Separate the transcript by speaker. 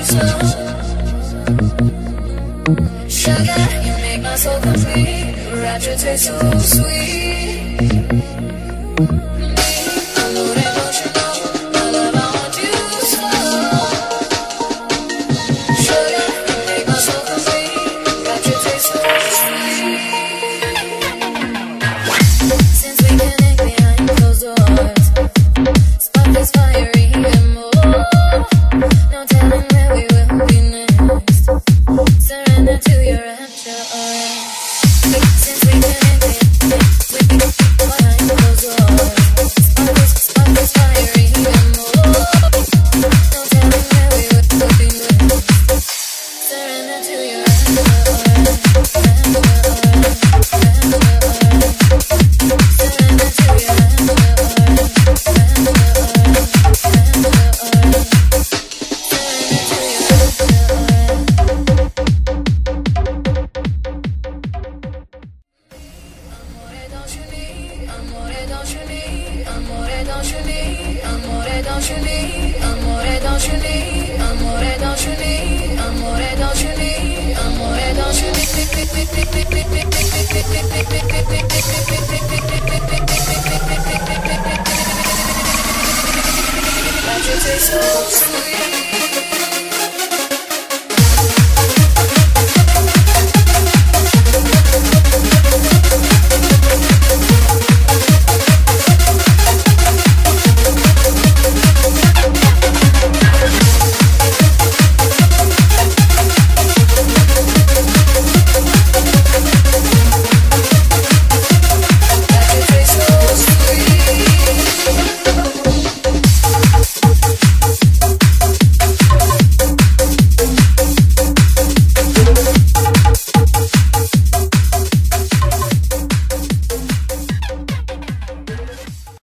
Speaker 1: Sugar, you make my soul complete. Rapture tastes so sweet. Amore, don't you know my love, I want you so. Sugar, you make my soul complete. Rapture tastes so sweet. Since we connect behind closed doors, spark is fiery and more. No telling where we will be next. Surrender to your rapture. Since we connected, we behind closed doors. Spark is fiery and more. No telling where we will be next. Surrender to your rapture. Surrender to your Rapture tastes so sweet.